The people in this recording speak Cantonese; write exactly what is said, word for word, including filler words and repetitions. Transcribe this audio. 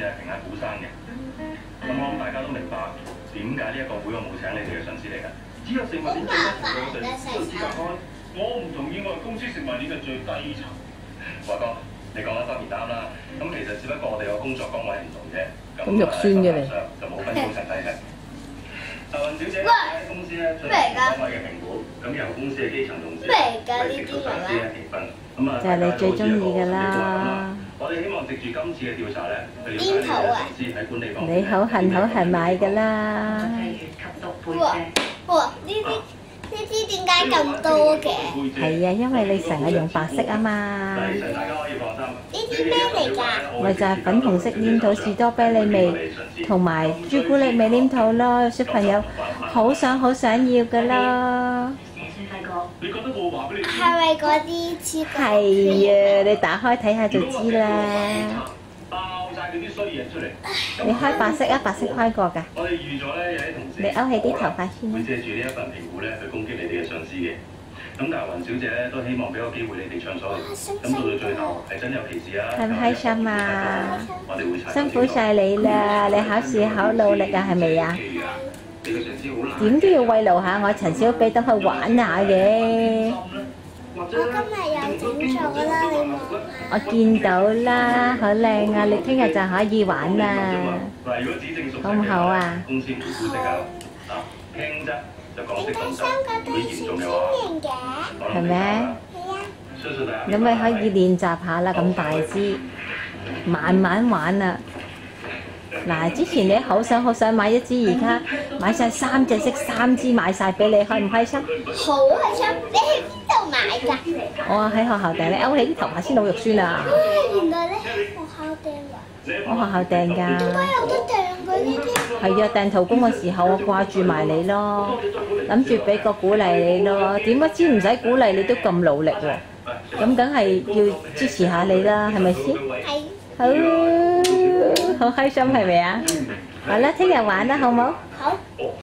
嘅係評下股生嘅。咁我諗大家都明白點解呢一個會我冇請你哋嘅上司嚟㗎。只有食物鏈最低層嘅我哋先有資格開。我唔同意我係公司食物鏈嘅最低層。華哥，你講得當然啱啦。咁其實只不過我哋個工作崗位唔同啫。 咁肉酸嘅你。 就冇分高層低嘅。阿雲小姐喺公司咧進行崗位嘅評估，咁由公司嘅基層同事為直屬上司咧評分。咁啊， 就係你最中意㗎啦。 我哋希望藉住今次嘅調查咧，去了解你嘅上司喺管理方面。 你好恨好恨買㗎啦。 哇哇！呢啲呢啲點解咁多嘅？ 係啊，因為你成日用白色啊嘛。 大家可以放心。 呢啲咩嚟㗎？ 咪就係粉紅色黏土士多啤梨味同埋朱古力味黏土咯，小朋友好想好想要㗎咯。 係咪嗰啲黐？ 係啊，你打開睇下就知啦。 爆曬佢啲衰嘢出嚟。 你開白色啊，白色開過㗎。 我哋預咗咧有啲同事。 你勾起啲頭髮先。 會借住呢一份評估咧去攻擊你哋嘅上司嘅。咁但係雲小姐咧都希望俾個機會你哋暢所欲言。咁到到最後係真有其事啊！ 開唔開心啊？ 我哋會查。 辛苦晒你啦！你考試好努力啊，係咪啊？點都要慰勞下我陳小比，等佢玩下嘅。 我今日有整咗啦，你望下。 我見到啦，好靚啊！你聽日就可以玩啦，好唔好啊？ 公司唔會估值㗎，啊傾啫，就講識講實。如果嚴重嘅話， 係咩？咁咪可以練習下啦，咁大支，慢慢玩啊！嗱，之前你好想好想買一支，而家買晒三隻色，三支買晒俾你，開唔開心？ 好開心！你喺邊度買㗎？ 我喺學校訂，你勾起啲頭髮先好肉酸啊！ 原來你喺學校訂㗎？ 我學校訂㗎。 點解有得訂嘅呢啲？ 係啊，訂陶工嘅時候我掛住埋你咯，諗住俾個鼓勵你咯，點不知唔使鼓勵你都咁努力喎，咁梗係要支持下你啦，係咪先？ 係。 好，好開心係咪啊？好啦，聽日玩啦，好冇？